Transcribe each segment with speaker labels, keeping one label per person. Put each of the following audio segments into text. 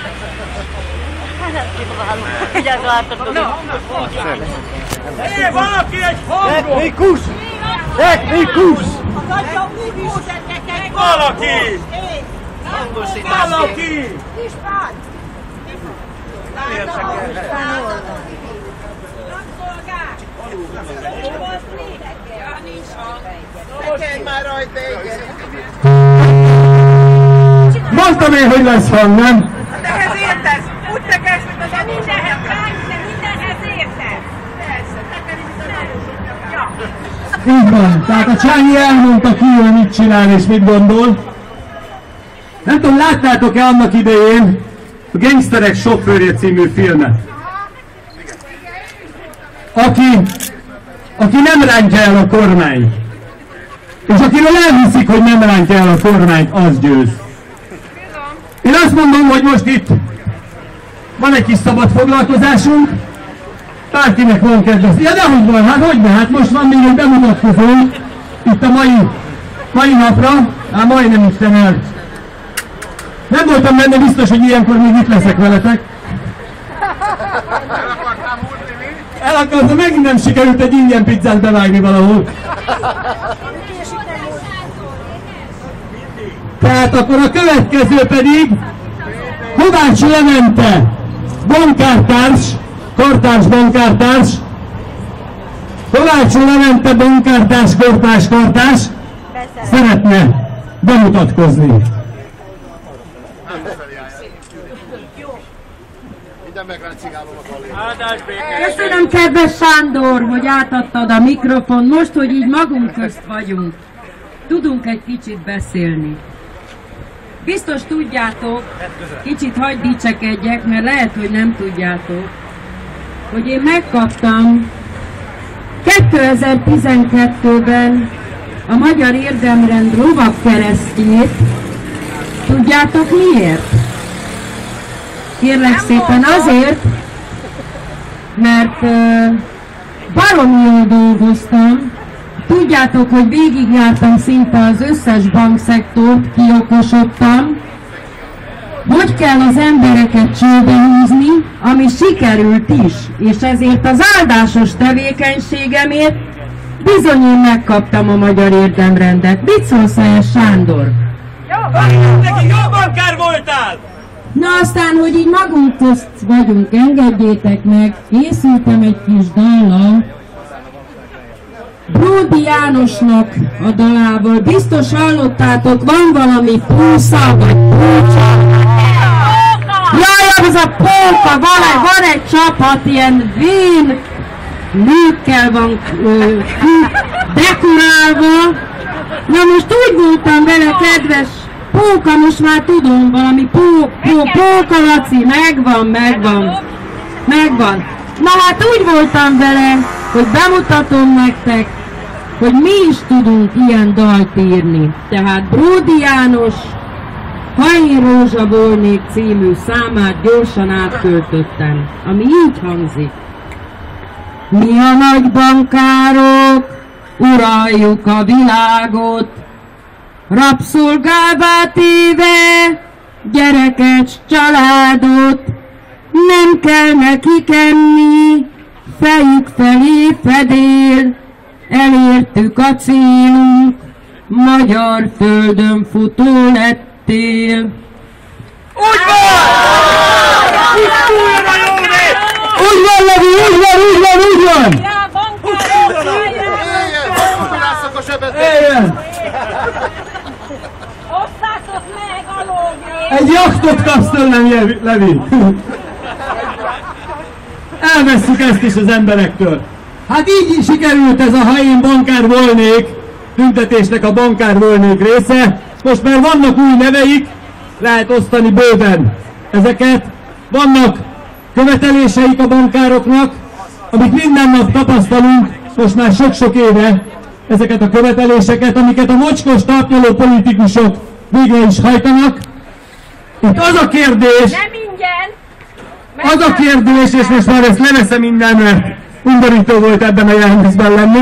Speaker 1: Valaki egy hangot!
Speaker 2: Technikus! Technikus!
Speaker 1: Valaki! Valaki!
Speaker 3: Tekerj már rajta egyet!
Speaker 2: Mondtam én, hogy lesz hang, nem?
Speaker 3: De ehhez értesz! Úgy tekersz, mint az mindenhez értesz! Persze, tekerj, mint az adósoknak.
Speaker 2: Így van. Tehát a Csányi elmondta ki, hogy mit csinál és mit gondol. Nem tudom, láttátok-e annak idején a Gangsterek sofőrje című filmet? Aki nem rántja el a kormányt. És akiről elhiszik, hogy nem rántja el a kormányt, az győz. Én azt mondom, hogy most itt van egy kis szabad foglalkozásunk, bárkinek van kedves. Ja, dehogy van, hát most van még egy bemutatkozó itt a mai napra, majdnem itten el. Nem voltam benne biztos, hogy ilyenkor még itt leszek veletek. El akartam, megint nem sikerült egy ingyen pizzát bevágni valahol. Tehát akkor a következő pedig Kovács Levente, bankártárs, kortárs-bankártárs, Kovács Levente, bankártárs, kortárs szeretne bemutatkozni.
Speaker 4: Köszönöm, kedves Sándor, hogy átadtad a mikrofon. Most, hogy így magunk közt vagyunk, tudunk egy kicsit beszélni. Biztos tudjátok, kicsit hadd dicsekedjek, mert lehet, hogy nem tudjátok, hogy én megkaptam 2012-ben a Magyar Érdemrend lovagkeresztjét. Tudjátok miért? Kérlek szépen azért, mert baromi jól dolgoztam. Tudjátok, hogy végigjártam szinte az összes bankszektort, kiokosodtam, hogy kell az embereket csőbe húzni, ami sikerült is, és ezért az áldásos tevékenységemért bizony én megkaptam a Magyar Érdemrendet. Mit szólsz ehhez, Sándor?
Speaker 1: Neki jó bankár voltál!
Speaker 4: Na aztán, hogy így magunk közt vagyunk, engedjétek meg, készültem egy kis dallal, Bródi Jánosnak a dalával. Biztos hallottátok, van valami púsza, vagy púcsa. Jaj, az a póka, van egy csapat, ilyen vén nőkkel van dekorálva. Na most úgy voltam vele, kedves Póka, most már tudom, valami Póka Laci, megvan. Na hát úgy voltam vele, hogy bemutatom nektek, hogy mi is tudunk ilyen dalt írni. Tehát Bródi János Ha én rózsa volnék című számát gyorsan átköltöttem, ami így hangzik. Mi a nagy bankárok, uraljuk a világot, rabszolgává téve gyereket, családot, nem kell nekik enni, fejük felé fedél, elértük a célunk, magyar földön futó lettél.
Speaker 1: Úgy van!
Speaker 2: Úgy van, Levi, úgy van! Éljen!
Speaker 5: Osszátok meg a lóvét!
Speaker 2: Egy jachtot kapsz tőlem, Levi! Elvesszük ezt is az emberektől. Hát így is sikerült ez a Ha én bankár volnék tüntetésnek a bankár volnék része. Most már vannak új neveik, lehet osztani bőven ezeket. Vannak követeléseik a bankároknak, amit minden nap tapasztalunk, most már sok-sok éve, ezeket a követeléseket, amiket a mocskos tápnyaló politikusok végre is hajtanak. Itt az a kérdés,
Speaker 5: Nem ingyen!
Speaker 2: az a kérdés, és most már ezt leveszem innen, mert undorító volt ebben a jelentésben lenni,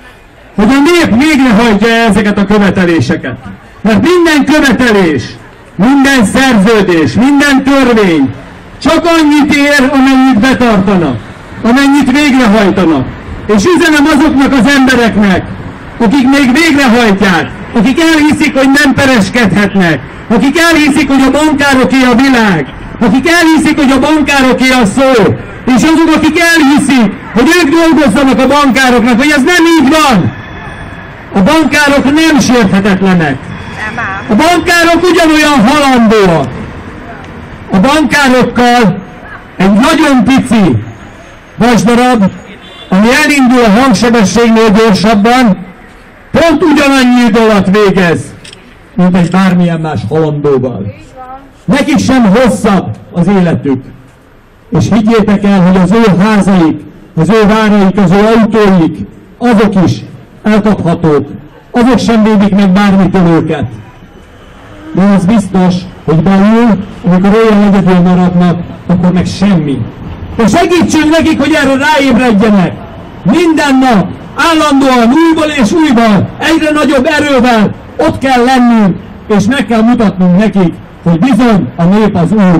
Speaker 2: hogy a nép végrehajtja ezeket a követeléseket. Mert minden követelés, minden szerződés, minden törvény csak annyit ér, amennyit betartanak, amennyit végrehajtanak. És üzenem azoknak az embereknek, akik még végrehajtják, akik elhiszik, hogy nem pereskedhetnek, akik elhiszik, hogy a bankároké a világ, akik elhiszik, hogy a bankároké a szó, és azok, akik elhiszik, hogy ők dolgozzanak a bankároknak, hogy ez nem így van. A bankárok nem sérthetetlenek. A bankárok ugyanolyan halandóak. A bankárokkal egy nagyon pici vasdarab, ami elindul a hangsebességnél gyorsabban, pont ugyanannyi idő alatt végez, mint egy bármilyen más halandóval. Nekik sem hosszabb az életük. És higgyétek el, hogy az ő házaik, az ő váraik, az ő autóik, azok is elkaphatók. Azok sem védik meg bármitől őket. De az biztos, hogy belül, amikor olyan egyedül maradnak, akkor meg semmi. De segítsünk nekik, hogy erre ráébredjenek. Minden nap, állandóan, újból és újból, egyre nagyobb erővel ott kell lennünk, és meg kell mutatnunk nekik, hogy bizony a nép az Úr.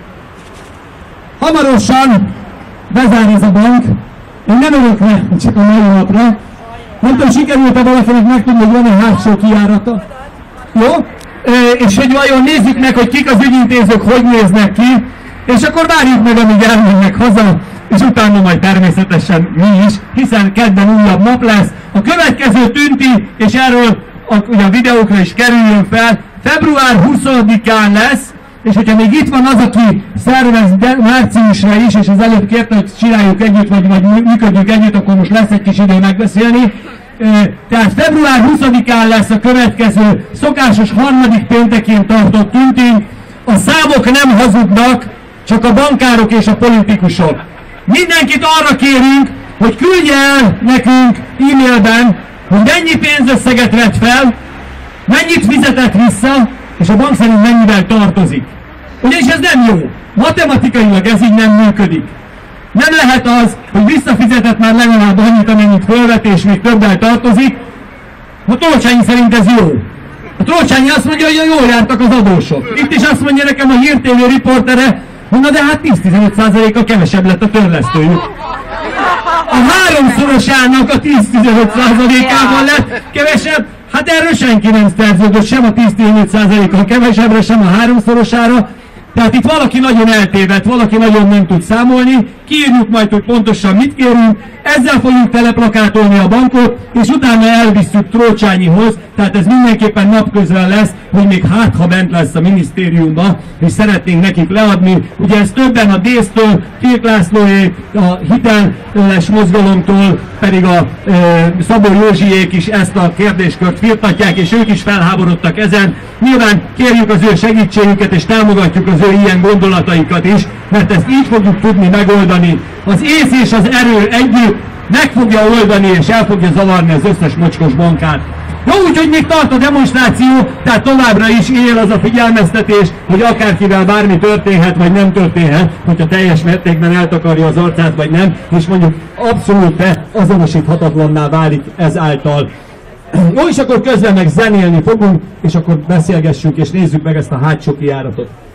Speaker 2: Hamarosan bezár ez a bank, én nem örökre, csak a mai napra. Nem tudom, sikerült-e valakinek megtudni, hogy van-e hátsó kijárata? Jó? És hogy vajon nézzük meg, hogy kik az ügyintézők, hogy néznek ki, és akkor várjuk meg, amíg elmennek haza, és utána majd természetesen mi is, hiszen kedden újabb nap lesz. A következő tünti, és erről ugye a videókra is kerüljön fel, február 20-án lesz, és hogyha még itt van az, aki szervez márciusra is, és az előbb kérte, hogy csináljuk együtt, vagy működjük együtt, akkor most lesz egy kis idő megbeszélni. Tehát február 20-án lesz a következő szokásos harmadik péntekén tartott tüntünk. A számok nem hazudnak, csak a bankárok és a politikusok. Mindenkit arra kérünk, hogy küldje el nekünk e-mailben, hogy mennyi pénzösszeget vett fel, mennyit fizetett vissza, és a bank szerint mennyivel tartozik. Ugyanis ez nem jó. Matematikailag ez így nem működik. Nem lehet az, hogy visszafizetett már legalább annyit, amennyit fölvet, és még többel tartozik. A Tolcsányi szerint ez jó. A Tolcsányi azt mondja, hogy jól jártak az adósok. Itt is azt mondja nekem a Hír TV riportere, hogy na de hát 10-15%-a kevesebb lett a törlesztőjük. A háromszorosának a 10-15%-ával lett kevesebb. Hát erről senki nem szerződött, sem a 10-15%-kal kevesebbre, sem a háromszorosára. Tehát itt valaki nagyon eltévedt, valaki nagyon nem tud számolni, kiírjuk majd, hogy pontosan mit kérünk, ezzel fogjuk teleplakátolni a bankot, és utána elvisszük Trócsányihoz, tehát ez mindenképpen napközben lesz, hogy még hát, ha bent lesz a minisztériumba, és szeretnénk nekik leadni. Ugye ez többen a DÉSZ-től, Kirk Lászlóék, a hiteles mozgalomtól, pedig a Szabó Józsiék is ezt a kérdéskört firtatják, és ők is felháborodtak ezen. Nyilván kérjük az ő segítségüket, és támogatjuk az ő ilyen gondolataikat is, mert ezt így fogjuk tudni megoldani. Az ész és az erő együtt meg fogja oldani, és el fogja zavarni az összes mocskos bankát. Jó, úgyhogy még tart a demonstráció, tehát továbbra is él az a figyelmeztetés, hogy akárkivel bármi történhet, vagy nem történhet, hogyha teljes mértékben eltakarja az arcát, vagy nem, és mondjuk abszolút azonosíthatatlanná válik ezáltal. Jó, és akkor közben meg zenélni fogunk, és akkor beszélgessünk, és nézzük meg ezt a hátsó kijáratot.